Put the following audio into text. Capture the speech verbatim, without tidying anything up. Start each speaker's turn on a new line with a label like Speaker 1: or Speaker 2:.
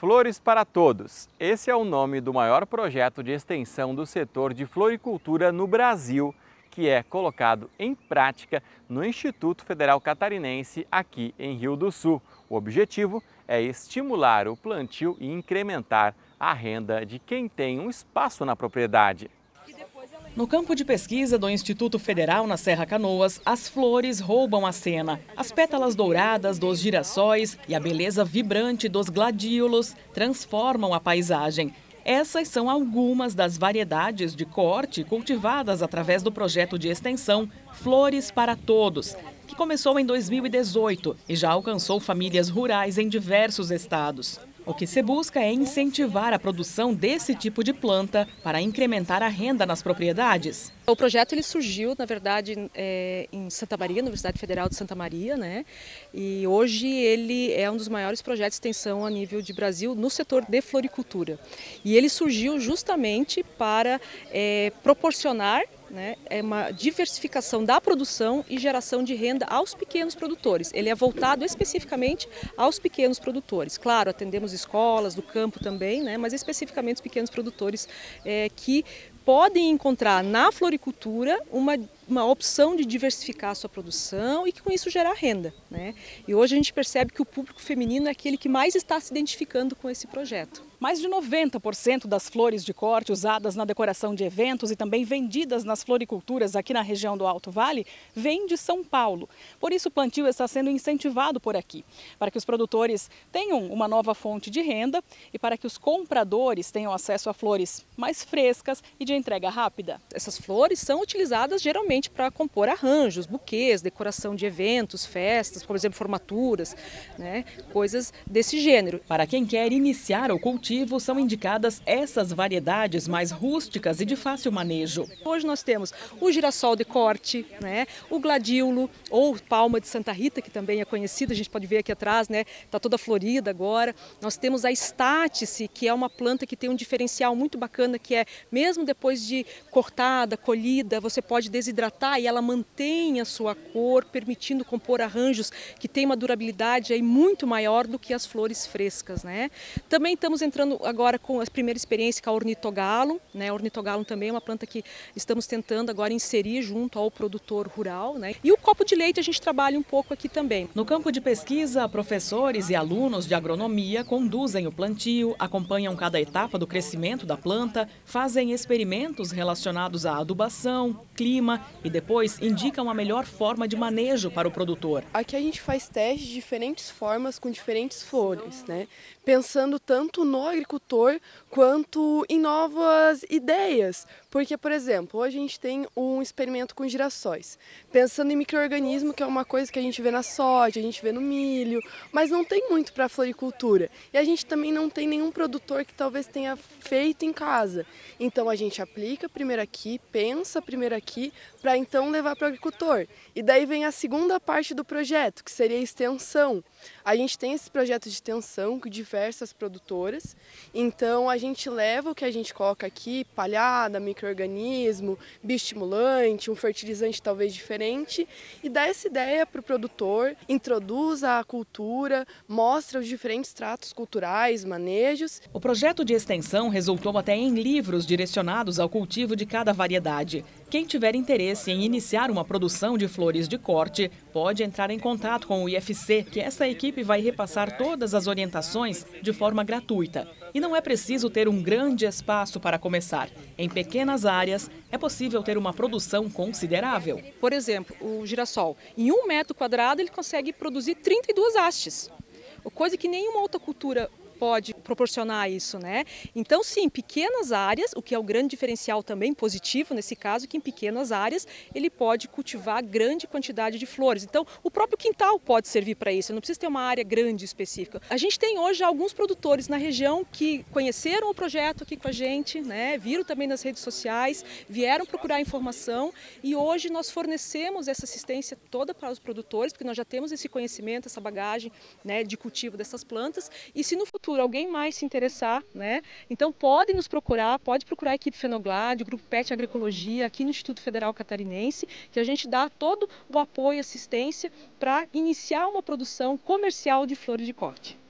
Speaker 1: Flores para Todos. Esse é o nome do maior projeto de extensão do setor de floricultura no Brasil, que é colocado em prática no Instituto Federal Catarinense, aqui em Rio do Sul. O objetivo é estimular o plantio e incrementar a renda de quem tem um espaço na propriedade.
Speaker 2: No campo de pesquisa do Instituto Federal na Serra Canoas, as flores roubam a cena. As pétalas douradas dos girassóis e a beleza vibrante dos gladiolos transformam a paisagem. Essas são algumas das variedades de corte cultivadas através do projeto de extensão Flores para Todos, que começou em dois mil e dezoito e já alcançou famílias rurais em diversos estados. O que se busca é incentivar a produção desse tipo de planta para incrementar a renda nas propriedades.
Speaker 3: O projeto ele surgiu, na verdade, é, em Santa Maria, Universidade Federal de Santa Maria, né? E hoje ele é um dos maiores projetos de extensão a nível de Brasil no setor de floricultura. E ele surgiu justamente para é, proporcionar Né, é uma diversificação da produção e geração de renda aos pequenos produtores. Ele é voltado especificamente aos pequenos produtores. Claro, atendemos escolas do campo também, né, mas especificamente os pequenos produtores é, que podem encontrar na floricultura uma, uma opção de diversificar a sua produção e que com isso gerar renda, né? E hoje a gente percebe que o público feminino é aquele que mais está se identificando com esse projeto.
Speaker 2: Mais de noventa por cento das flores de corte usadas na decoração de eventos e também vendidas nas floriculturas aqui na região do Alto Vale vêm de São Paulo. Por isso o plantio está sendo incentivado por aqui, para que os produtores tenham uma nova fonte de renda e para que os compradores tenham acesso a flores mais frescas e de entrega rápida.
Speaker 3: Essas flores são utilizadas geralmente para compor arranjos, buquês, decoração de eventos, festas, por exemplo, formaturas, né, coisas desse gênero.
Speaker 2: Para quem quer iniciar o cultivo, são indicadas essas variedades mais rústicas e de fácil manejo.
Speaker 3: Hoje nós temos o girassol de corte, né, o gladiolo ou palma de Santa Rita, que também é conhecida, a gente pode ver aqui atrás, né, está toda florida agora. Nós temos a estátice, que é uma planta que tem um diferencial muito bacana, que é mesmo depois de cortada, colhida, você pode desidratar e ela mantém a sua cor, permitindo compor arranjos que têm uma durabilidade aí muito maior do que as flores frescas, né? Também estamos entrando agora com a primeira experiência com a ornitogalo, né? A ornitogalo também é uma planta que estamos tentando agora inserir junto ao produtor rural, né? E o copo de leite a gente trabalha um pouco aqui também.
Speaker 2: No campo de pesquisa, professores e alunos de agronomia conduzem o plantio, acompanham cada etapa do crescimento da planta, fazem experimentos relacionados à adubação, clima e depois indicam a melhor forma de manejo para o produtor.
Speaker 4: Aqui a gente faz testes de diferentes formas com diferentes flores, né? Pensando tanto no agricultor quanto em novas ideias. Porque, por exemplo, hoje a gente tem um experimento com girassóis, pensando em micro-organismo, que é uma coisa que a gente vê na soja, a gente vê no milho, mas não tem muito para a floricultura. E a gente também não tem nenhum produtor que talvez tenha feito em casa. Então a gente aplica primeiro aqui, pensa primeiro aqui, para então levar para o agricultor. E daí vem a segunda parte do projeto, que seria a extensão. A gente tem esse projeto de extensão com diversas produtoras, então a gente leva o que a gente coloca aqui, palhada, micro-organismo, bioestimulante, um fertilizante talvez diferente, e dá essa ideia para o produtor, introduz a cultura, mostra os diferentes tratos culturais, manejos.
Speaker 2: O projeto de extensão resultou até em livros direcionados ao cultivo de cada variedade. Quem tiver interesse em iniciar uma produção de flores de corte pode entrar em contato com o I F C, que essa equipe vai repassar todas as orientações de forma gratuita. E não é preciso ter um grande espaço para começar. Em pequenas áreas é possível ter uma produção considerável.
Speaker 3: Por exemplo, o girassol, em um metro quadrado ele consegue produzir trinta e duas hastes, coisa que nenhuma outra cultura pode proporcionar isso, né? Então, sim, pequenas áreas, o que é o grande diferencial também positivo nesse caso, que em pequenas áreas ele pode cultivar grande quantidade de flores. Então, o próprio quintal pode servir para isso, não precisa ter uma área grande específica. A gente tem hoje alguns produtores na região que conheceram o projeto aqui com a gente, né? Viram também nas redes sociais, vieram procurar informação e hoje nós fornecemos essa assistência toda para os produtores, porque nós já temos esse conhecimento, essa bagagem, né, de cultivo dessas plantas, e se no futuro alguém mais se interessar, né? Então pode nos procurar, pode procurar a equipe Fenoglade, o Grupo Pet Agroecologia, aqui no Instituto Federal Catarinense, que a gente dá todo o apoio e assistência para iniciar uma produção comercial de flores de corte.